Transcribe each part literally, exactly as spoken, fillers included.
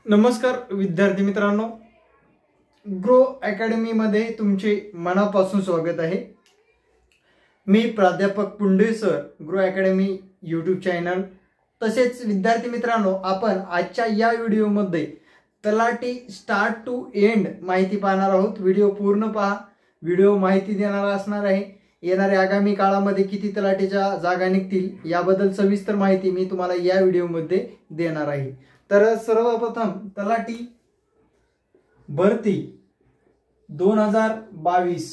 नमस्कार विद्यार्थी मित्रांनो, ग्रो अकॅडमी मध्ये तुमचे मनापासून स्वागत आहे। मी प्राध्यापक Punde sir, Grow Academy YouTube channel. तसेच विद्यार्थी मित्रांनो, आपण आजच्या या व्हिडिओ मध्ये तलाठी स्टार्ट टू एंड माहिती पाहणार आहोत। व्हिडिओ पूर्ण पहा, व्हिडिओ माहिती देणारा असणार आहे। येणाऱ्या आगामी काळामध्ये किती तलाठीच्या जागा निघतील याबद्दल सविस्तर माहिती मी तुम्हाला या व्हिडिओ मध्ये देणार आहे। तर सर्वप्रथम तलाठी भरती दोन हजार बावीस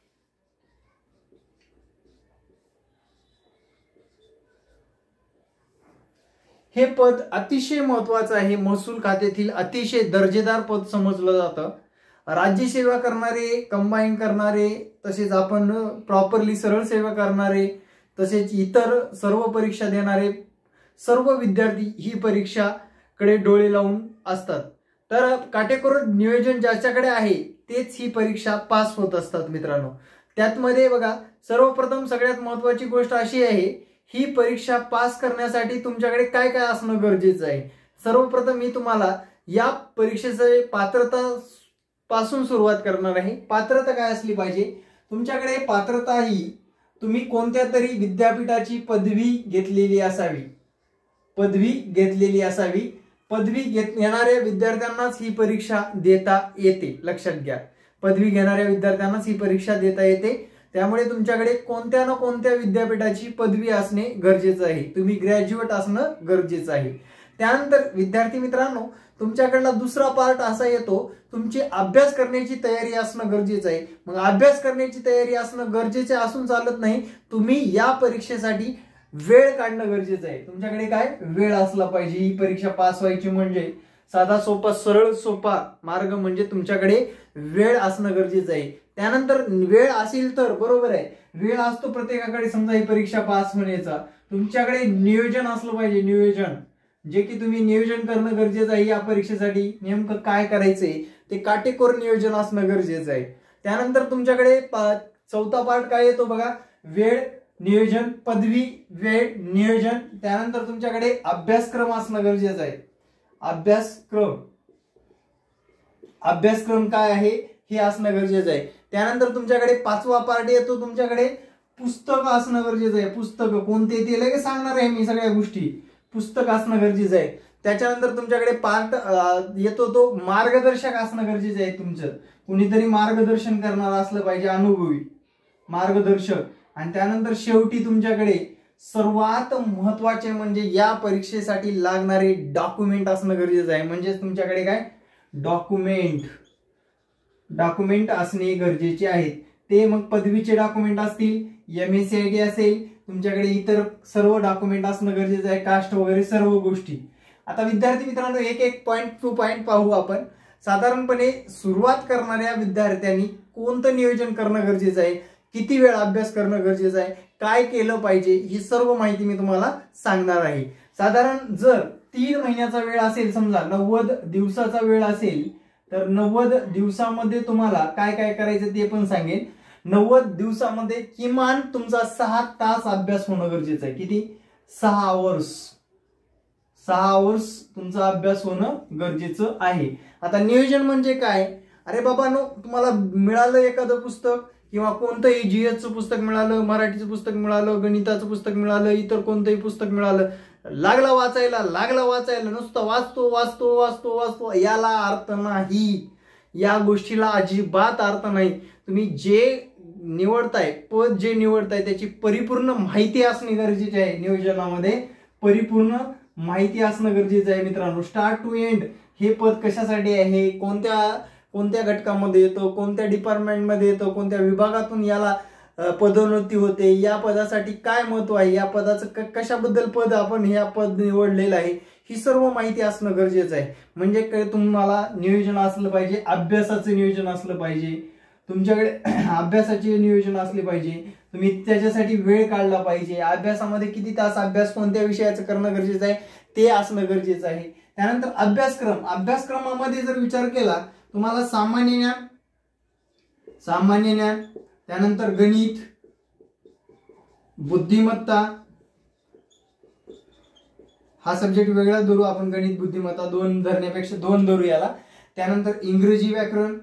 हे पद अतिशय महत्त्वाचं आहे। महसूल खात्यातील अतिशय दर्जेदार पद समजलं जातं। राज्य सेवा करणारे, कंबाईन करणारे, तसेच आपण प्रॉपरली सरळ सेवा करणारे, तसेच इतर सर्व परीक्षा देणारे सर्व विद्यार्थी ही परीक्षा कडे डोळे लावून असतात। तर काटेकोर नियोजन ज्याच्याकडे आहे तेच ही परीक्षा पास होत असतात मित्रांनो। त्यातमध्ये बघा, सर्वप्रथम सगळ्यात महत्त्वाची गोष्ट अशी आहे, ही परीक्षा पास करण्यासाठी तुमच्याकडे काय काय असणं गरजेचं आहे। सर्वप्रथम मी तुम्हाला या परीक्षेचे पात्रता पासून सुरुवात करणार आहे। पात्रता काय असली पाहिजे तुमच्याकडे? पात्रता ही तुम्ही कोणत्या तरी विद्यापीठाची पदवी घेतलेली असावी, पदवी घेतलेली असावी। पदवी घेणाऱ्या विद्यार्थ्यांनाच ही परीक्षा देता येते, लक्षात घ्या। पदवी घेणाऱ्या विद्यार्थ्यांनाच ही परीक्षा देता येते। त्यामुळे तुमच्याकडे कोणत्या ना कोणत्या विद्यापीठाची पदवी असणे गरजेचं आहे। तुम्ही ग्रॅज्युएट असणं गरजेचं आहे। त्यानंतर विद्यार्थी मित्रांनो, तुमच्याकडला दुसरा पार्ट असा येतो, तुमची अभ्यास करण्याची तयारी असणं गरजेचं आहे। मग अभ्यास करण्याची तयारी असणं गरजेचे असून चालत नाही, तुम्ही या परीक्षेसाठी वेळ काढणं गरजेचं आहे। तुमच्याकडे काय वेळ असला पाहिजे। ही परीक्षा पास व्हायची म्हणजे साधा सोपा सरळ सोपा मार्ग म्हणजे तुमच्याकडे वेळ असणं गरजेचं आहे। त्यानंतर वेळ असेल तर बरोबर आहे, वेळ असतो प्रत्येकाकडे, समजा ही परीक्षा पास होण्याचा, तुमच्याकडे नियोजन असलं पाहिजे। नियोजन जे की तुम्ही नियोजन करणं गरजेचं आहे। या परीक्षेसाठी नेमकं काय करायचंय ते काटेकोर नियोजन असणं गरजेचं आहे। त्यानंतर तुमच्याकडे चौथा पार्ट काय येतो बघा, वेळ, नियोजन, पदवी, वेळ, नियोजन। त्यानंतर तुमच्याकडे अभ्यासक्रम असणं गरजेचं आहे। अभ्यासक्रम अभ्यासक्रम काय आहे हे असणं गरजेचं आहे। त्यानंतर तुमच्याकडे पाचवा पार्ट येतो, तुमच्याकडे पुस्तक असणं गरजेचं आहे। पुस्तक कोणते ते लगेच सांगणार आहे मी सगळ्या गोष्टी। पुस्तक असणं गरजेचं आहे। त्याच्यानंतर तुमच्याकडे पार्ट येतो तो मार्गदर्शक असणं गरजेचं आहे। तुमचं कुणीतरी मार्गदर्शन करणार असलं पाहिजे, अनुभवी मार्गदर्शक। आणि त्यानंतर शेवटी तुमच्याकडे सर्वात महत्त्वाचे म्हणजे या परीक्षेसाठी लागणारे डॉक्युमेंट असणं गरजेचं आहे। म्हणजे तुमच्याकडे काय डॉक्युमेंट डॉक्युमेंट असणे गरजेचे आहेत। ते मग पदवीचे डॉक्युमेंट असतील, M S C I T असेल, तुमच्याकडे इतर सर्व डॉक्युमेंट असणं गरजेचं आहे, कास्ट वगैरे सर्व गोष्टी। आता विद्यार्थी मित्रांनो, एक एक पॉईंट टू पॉईंट पाहू आपण। साधारणपणे सुरुवात करणाऱ्या विद्यार्थ्यांनी कोणतं नियोजन करणं गरजेचं आहे, किती वेळ अभ्यास करणं गरजेचं आहे, काय केलं पाहिजे, ही सर्व माहिती मी तुम्हाला सांगणार आहे। साधारण जर तीन महिन्याचा वेळ असेल, समजा नव्वद दिवसाचा वेळ असेल, तर नव्वद दिवसामध्ये तुम्हाला काय काय करायचं ते पण सांगेन। नव्वद दिवसामध्ये किमान तुमचा सहा तास अभ्यास होणं गरजेचं आहे। किती? सहा आवर्स सहा आवर्स तुमचा अभ्यास होणं गरजेचं आहे। आता नियोजन म्हणजे काय? अरे बाबा नो, तुम्हाला मिळालं एखादं पुस्तक किंवा कोणतंही जीएसचं पुस्तक मिळालं, मराठीचं पुस्तक मिळालं, गणिताचं पुस्तक मिळालं, इतर कोणतंही पुस्तक मिळालं, लागला वाचायला लागला वाचायला नुसतं वाचतो वाचतो वाचतो वाचतो याला अर्थ नाही। या गोष्टीला अजिबात अर्थ नाही। तुम्ही जे निवडताय, पद जे निवडताय त्याची परिपूर्ण माहिती असणे गरजेचे आहे। नियोजनामध्ये परिपूर्ण माहिती असणं गरजेचं आहे मित्रांनो। स्टार्ट टू एंड हे पद कशासाठी आहे, कोणत्या कोणत्या घटकामध्ये येतो, कोणत्या डिपार्टमेंटमध्ये येतो, कोणत्या विभागातून याला पदोन्नती होते, या पदासाठी काय महत्व आहे, या पदाचं कशाबद्दल पद आपण हे पद निवडलेलं आहे, ही सर्व माहिती असणं गरजेचं आहे। म्हणजे काय तुम्हाला नियोजन असलं पाहिजे, अभ्यासाचं नियोजन असलं पाहिजे, तुमच्याकडे अभ्यासाचे नियोजन असले पाहिजे, तुम्ही त्याच्यासाठी वेळ काढला पाहिजे। अभ्यासामध्ये किती तास अभ्यास कोणत्या विषयाचं करणं गरजेचं आहे ते असणं गरजेचं आहे। त्यानंतर अभ्यासक्रम अभ्यासक्रमामध्ये जर विचार केला, तुम्हाला सामान्य ज्ञान सामान्य ज्ञान त्यानंतर गणित, बुद्धिमत्ता, हा सब्जेक्ट वेगळा धरू आपण, गणित बुद्धिमत्ता दोन धरण्यापेक्षा दोन धरू याला. त्यानंतर इंग्रजी व्याकरण,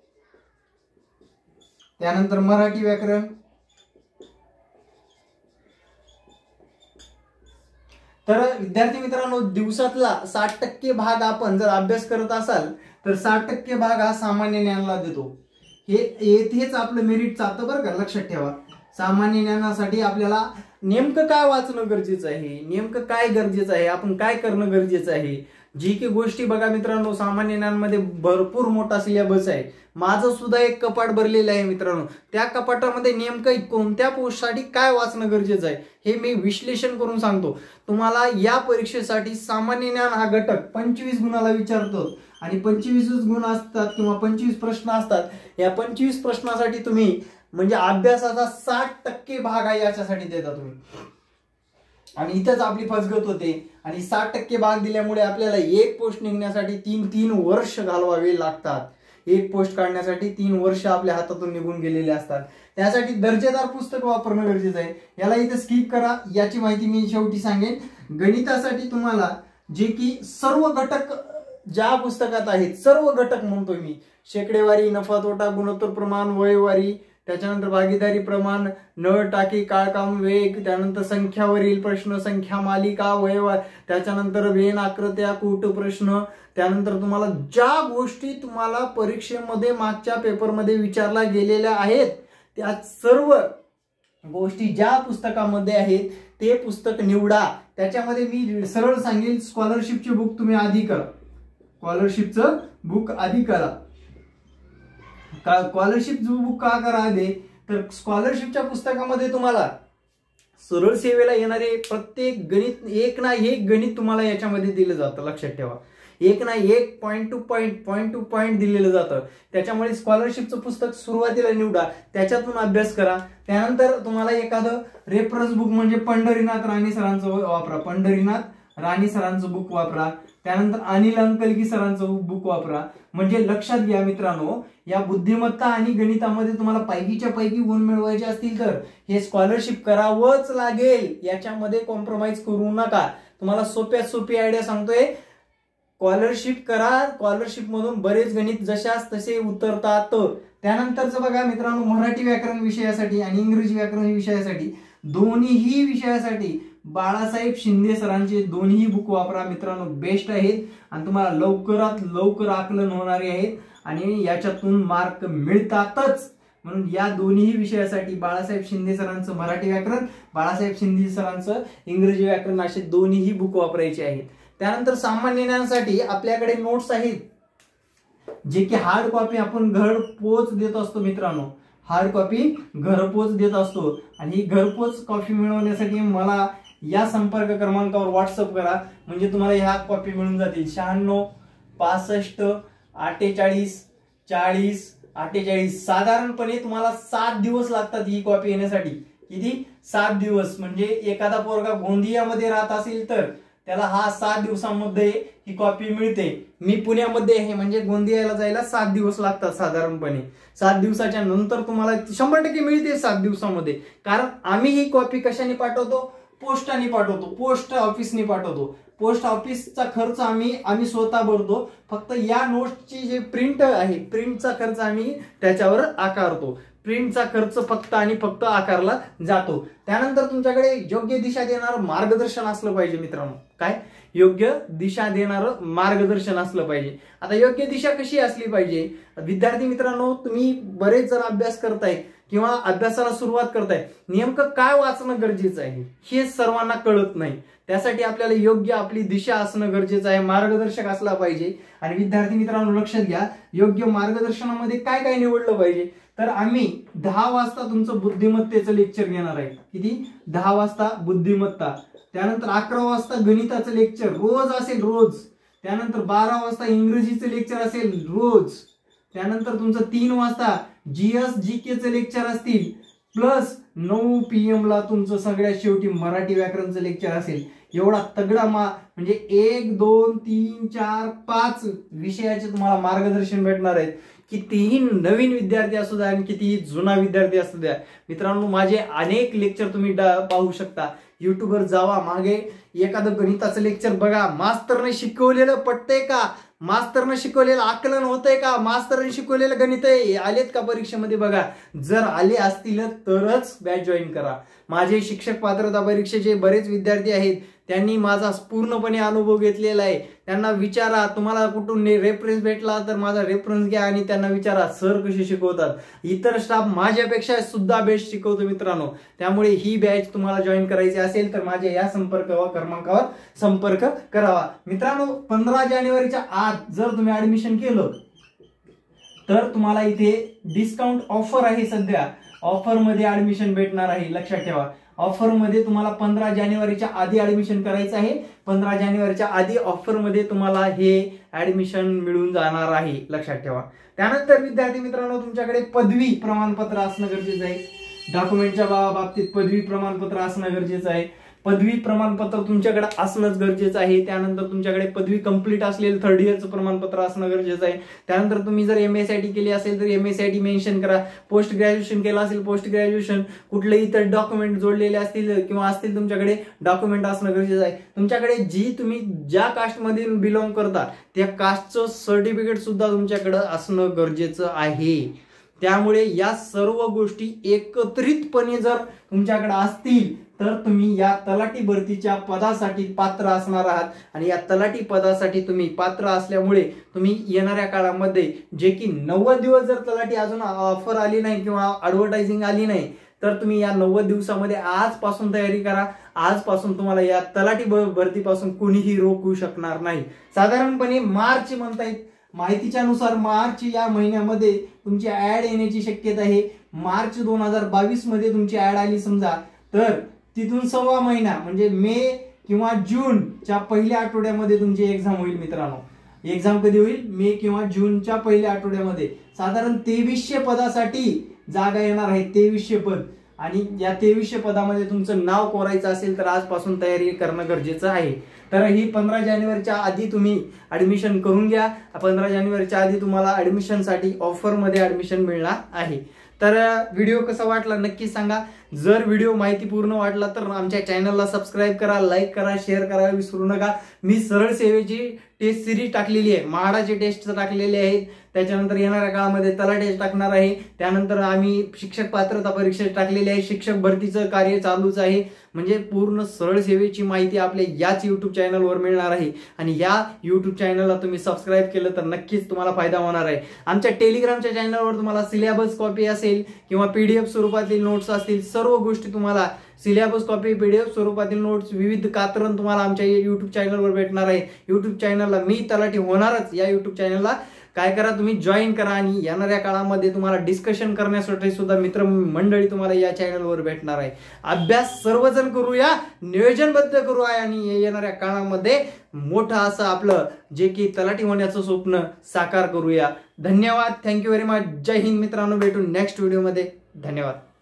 त्यानंतर मराठी व्याकरण, तर विद्यार्थी मित्रांनो दिवसातला साठ टक्के भाग आपण जर अभ्यास करत असाल तर साठ टक्के भाग हा सामान्य ज्ञानाला देतो. हे येथेच आपलं मेरिट चालतं बरं का, लक्षात ठेवा. सामान्य ज्ञानासाठी आपल्याला नेमकं काय वाचणं गरजेचं आहे, नेमकं काय गरजेचं आहे, आपण काय करणं गरजेचं आहे, जी की गोष्टी बघा मित्रांनो सामान्य ज्ञानामध्ये भरपूर मोठा सिलेबस आहे. माझं सुद्धा एक कपाट भरलेलं आहे मित्रांनो. त्या कपाटामध्ये नेमकं कोणत्या पोस्टसाठी काय वाचणं गरजेचं आहे हे मी विश्लेषण करून सांगतो तुम्हाला. या परीक्षेसाठी सामान्य ज्ञान हा घटक पंचवीस गुणाला विचारतो आणि पंचवीस गुण असतात किंवा पंचवीस प्रश्न असतात. या पंचवीस प्रश्नासाठी तुम्ही म्हणजे अभ्यासाचा साठ टक्के भाग आहे याच्यासाठी देता तुम्ही, आणि इथंच आपली फसगत होते. आणि साठ टक्के भाग दिल्यामुळे आपल्याला एक पोस्ट निघण्यासाठी तीन तीन वर्ष घालवावे लागतात. एक पोस्ट काढण्यासाठी तीन वर्ष आपल्या हातातून निघून गेलेले असतात. त्यासाठी दर्जेदार पुस्तक वापरणं गरजेचं आहे. याला इथं स्किप करा, याची माहिती मी शेवटी सांगेन. गणितासाठी तुम्हाला जे की सर्व घटक ज्या पुस्तकात आहेत, सर्व घटक म्हणतोय मी, शेकडेवारी, नफा तोटा, गुणोत्तर प्रमाण, वयवारी, त्याच्यानंतर भागीदारी प्रमाण, नळ टाकी, काळकाम, वेग, त्यानंतर संख्यावरील प्रश्न, संख्या मालिका, वयवार, त्याच्यानंतर वेन आकृत्या, कूट प्रश्न, त्यानंतर तुम्हाला ज्या गोष्टी तुम्हाला परीक्षेमध्ये मागच्या पेपरमध्ये विचारल्या गेलेल्या आहेत त्या सर्व गोष्टी ज्या पुस्तकामध्ये आहेत ते पुस्तक निवडा. त्याच्यामध्ये मी सरळ सांगेल स्कॉलरशिपचे बुक तुम्ही आधी करा, स्कॉलरशिपचं बुक आधी करा. स्कॉलरशिप बुक का करा आधी, तर स्कॉलरशिपच्या पुस्तकामध्ये तुम्हाला सरळ सेवेला येणारे प्रत्येक गणित एक ना एक गणित तुम्हाला याच्यामध्ये दिलं जातं. लक्षात ठेवा, एक ना एक point two point point two point दिलेलं जातं. त्याच्यामुळे स्कॉलरशिपचं पुस्तक सुरुवातीला निवडा, त्याच्यातून अभ्यास करा. त्यानंतर तुम्हाला एखादं रेफरन्स बुक म्हणजे पंढरीनाथ राणे सरांचं वापरा, पंढरीनाथ राणे सरांचं बुक वापरा. त्यानंतर अनिल अंकलगी सरांचं बुक वापरा. म्हणजे लक्षात घ्या मित्रांनो, या बुद्धिमत्ता आणि गणितामध्ये तुम्हाला पैकीच्या पैकी गुण मिळवायचे असतील तर हे स्कॉलरशिप करावंच लागेल. याच्यामध्ये कॉम्प्रोमाइज करू नका. तुम्हाला सोप्यात सोपी आयडिया सांगतोय, स्कॉलरशिप करा. स्कॉलरशिप मधून बरेच गणित जशाच तसे उतरतात. त्यानंतरच बघा मित्रांनो, मराठी व्याकरण विषयासाठी आणि इंग्रजी व्याकरण विषयासाठी दोन्हीही विषयासाठी बाळासाहेब शिंदे सरांचे दोन्ही बुक वापरा मित्रांनो, बेस्ट आहेत आणि तुम्हाला लवकरात लवकर आकलन होणारे आहेत आणि याच्यातून मार्क मिळतातच. म्हणून या दोन्ही विषयासाठी बाळासाहेब शिंदे सरांचं मराठी व्याकरण, बाळासाहेब शिंदे सरांचं इंग्रजी व्याकरण असे दोन्हीही बुक वापरायचे आहेत. त्यानंतर सामान्य ज्ञानासाठी आपल्याकडे नोट्स आहेत जे की हार्ड कॉपी आपण घर पोच देत असतो मित्रांनो, हार्ड कॉपी घरपोच देत असतो. आणि ही घरपोच कॉपी मिळवण्यासाठी मला या संपर्क क्रमांकावर व्हॉट्सअप करा, म्हणजे तुम्हाला ह्या कॉपी मिळून जातील. शहाण्णव पासष्ट अठ्ठेचाळीस चाळीस अठ्ठेचाळीस. साधारणपणे तुम्हाला सात दिवस लागतात ही कॉपी येण्यासाठी. किती? सात दिवस. म्हणजे एखादा पोरगा गोंदियामध्ये राहत असेल तर त्याला हा सात दिवसांमध्ये ही कॉपी मिळते. मी पुण्यामध्ये आहे म्हणजे गोंदियाला जायला सात दिवस लागतात साधारणपणे. सात दिवसाच्या नंतर तुम्हाला शंभर टक्के मिळते सात दिवसामध्ये. कारण आम्ही ही कॉपी कशाने पाठवतो? पोस्टाने पाठवतो, पोस्ट ऑफिसने पाठवतो. पोस्ट ऑफिसचा खर्च आम्ही आम्ही स्वतः भरतो. फक्त या नोट्सची जे प्रिंट आहे प्रिंटचा खर्च आम्ही त्याच्यावर आकारतो. प्रिंटचा खर्च फक्त आणि फक्त आकारला जातो. त्यानंतर तुमच्याकडे योग्य दिशा देणारं मार्गदर्शन असलं पाहिजे मित्रांनो. काय? योग्य दिशा देणारं मार्गदर्शन असलं पाहिजे. आता योग्य दिशा कशी असली पाहिजे? विद्यार्थी मित्रांनो, तुम्ही बरेच जण अभ्यास करताय किंवा अभ्यासाला सुरुवात करताय, नेमकं काय वाचणं गरजेचं आहे हे सर्वांना कळत नाही. त्यासाठी आपल्याला योग्य आपली दिशा असणं गरजेचं आहे, मार्गदर्शक असला पाहिजे. आणि विद्यार्थी मित्रांनो लक्षात घ्या, योग्य मार्गदर्शनामध्ये काय काय निवडलं पाहिजे, तर आम्ही दहा वाजता तुमचं बुद्धिमत्तेचं लेक्चर घेणार आहे. किती? दहा वाजता बुद्धिमत्ता. त्यानंतर अकरा वाजता गणिताचं लेक्चर रोज असेल, रोज. त्यानंतर बारा वाजता इंग्रजीचं लेक्चर असेल रोज. त्यानंतर तुमचं तीन वाजता जीएस जीकेचं लेक्चर असतील, प्लस नऊ पी एम ला तुमचं सगळ्यात शेवटी मराठी व्याकरणचं लेक्चर असेल. एवढा तगडा मा म्हणजे एक दोन तीन चार पाच विषयाचे तुम्हाला मार्गदर्शन भेटणार आहेत. कितीही नवीन विद्यार्थी असू द्या आणि कितीही जुना विद्यार्थी असू द्या मित्रांनो, माझे अनेक लेक्चर तुम्ही पाहू शकता. युट्यूबवर जावा, मागे एखादं गणिताचं लेक्चर बघा, मास्तरने शिकवलेलं पटतंय का, मास्तरने शिकवलेलं आकलन होतंय का, मास्तरने शिकवलेलं गणित आलेत का परीक्षेमध्ये बघा. जर आले असतील तरच बॅच जॉईन करा. माझे शिक्षक पात्रता परीक्षेचे बरेच विद्यार्थी आहेत, त्यांनी माझा पूर्णपणे अनुभव घेतलेला आहे. त्यांना विचारा, तुम्हाला कुठून रेफरन्स भेटला तर माझा रेफरन्स घ्या आणि त्यांना विचारा सर कसे शिकवतात. इतर स्टाफ माझ्यापेक्षा सुद्धा बेस्ट शिकवतो मित्रांनो. त्यामुळे ही बॅच तुम्हाला जॉईन करायची असेल तर माझ्या या संपर्क क्रमांकावर संपर्क करावा. मित्रांनो, पंधरा जानेवारीच्या आत जर तुम्ही ऍडमिशन केलं तर तुम्हाला इथे डिस्काउंट ऑफर आहे. सध्या ऑफर मध्ये ऍडमिशन भेटणार आहे, लक्षात ठेवा. ऑफर मध्ये तुम्हाला पंधरा जानेवारीच्या आधी ऍडमिशन करायचं आहे. पंधरा जानेवारीच्या आधी ऑफर मध्ये तुम्हाला हे ऍडमिशन मिळून जाणार आहे, लक्षात ठेवा. त्यानंतर विद्यार्थी मित्रांनो, तुमच्याकडे पदवी प्रमाणपत्र असणं गरजेचं आहे. डॉक्युमेंटच्या बाबतीत पदवी प्रमाणपत्र असणं गरजेचं आहे. पदवी प्रमाणपत्र तुमच्याकडे असणंच गरजेचं आहे. त्यानंतर तुमच्याकडे पदवी कंप्लीट असलेलं थर्ड इयरचं प्रमाणपत्र असणं गरजेचं आहे. त्यानंतर तुम्ही जर एम एस आय टी केली असेल तर M S I T mention करा. पोस्ट ग्रॅज्युएशन केलं असेल पोस्ट ग्रॅज्युएशन, कुठले इतर डॉक्युमेंट जोडलेले असतील किंवा असतील तुमच्याकडे डॉक्युमेंट असणं गरजेचं आहे. तुमच्याकडे जी तुम्ही ज्या कास्टमध्ये बिलॉंग करता त्या कास्टचं सर्टिफिकेट सुद्धा तुमच्याकडे असणं गरजेचं आहे. त्यामुळे या सर्व गोष्टी एकत्रितपणे जर तुमच्याकडे असतील तर तुम्ही या तलाठी भरतीच्या पदासाठी पात्र असणार आहात. आणि या तलाठी पदासाठी तुम्ही पात्र असल्यामुळे तुम्ही येणाऱ्या काळामध्ये जे की नव्वद दिवस जर तलाठी अजून ऑफर आली नाही किंवा ऍडव्हर्टायझिंग आली नाही तर तुम्ही या नव्वद दिवसामध्ये आजपासून तयारी करा. आजपासून तुम्हाला या तलाठी भरतीपासून कोणीही रोखू शकणार नाही. साधारणपणे मार्च म्हणता येईल, माहितीच्या नुसार मार्च या महिन्यामध्ये तुमची ऍड येण्याची शक्यता आहे. मार्च दोन हजार बावीस मध्ये तुमची ऍड आली समजा तर तिथून सव्वा महिना म्हणजे मे किंवा जूनच्या पहिल्या आठवड्यामध्ये तुमची एक्झाम होईल मित्रांनो. एक्झाम कधी होईल? मे किंवा जूनच्या पहिल्या आठवड्यामध्ये. साधारण तेवीसशे पदासाठी जागा येणार आहे, तेवीसशे पद. आणि या तेवीसशे पदामध्ये तुमचं नाव कोरायचं असेल तर आजपासून तयारी करणं गरजेचं आहे. तर ही पंधरा जानेवारीच्या आधी तुम्ही ऍडमिशन करून घ्या. पंधरा जानेवारीच्या आधी तुम्हाला ऍडमिशनसाठी ऑफर मध्ये ऍडमिशन मिळणार आहे. तर व्हिडिओ कसा वाटला नक्की सांगा. जर व्हिडिओ माहितीपूर्ण वाटला तर आमच्या चॅनलला सबस्क्राईब करा, लाईक करा, शेअर करा विसरू नका. मी सरळ सेवेची टेस्ट सिरीज टाकलेली आहे, म्हाडाचे टेस्ट टाकलेले आहेत. त्याच्यानंतर येणाऱ्या काळामध्ये तलाठी टाकणार आहे. त्यानंतर आम्ही शिक्षक पात्रता परीक्षा टाकलेली आहे. शिक्षक भरतीचं कार्य चालूच आहे. म्हणजे पूर्ण सरळ सेवेची माहिती आपल्या याच युट्यूब चॅनलवर मिळणार आहे. आणि या युट्यूब चॅनलला तुम्ही सबस्क्राईब केलं तर नक्कीच तुम्हाला फायदा होणार आहे. आमच्या टेलिग्रामच्या चॅनलवर तुम्हाला सिलेबस कॉपी असेल किंवा पीडीएफ स्वरूपातील नोट्स असतील, सर्व गोष्टी तुम्हाला सिलेबस कॉपी, पीडीएफ स्वरूपातील नोट्स, विविध कात्रण तुम्हाला आमच्या युट्यूब चॅनलवर भेटणार आहे. युट्यूब चॅनलला मी तलाठी होणारच या युट्यूब चॅनलला काय करा, तुम्ही जॉईन करा. आणि येणाऱ्या काळामध्ये तुम्हाला डिस्कशन करण्यासाठी सुद्धा मित्र मंडळी तुम्हाला या चॅनलवर भेटणार आहे. अभ्यास सर्वजण करूया, नियोजनबद्ध करूया आणि येणाऱ्या काळामध्ये मोठं असं आपलं जे की तलाठी होण्याचं स्वप्न साकार करूया. धन्यवाद. Thank you very much. जय हिंद मित्रांनो. भेटू नेक्स्ट व्हिडिओमध्ये. धन्यवाद.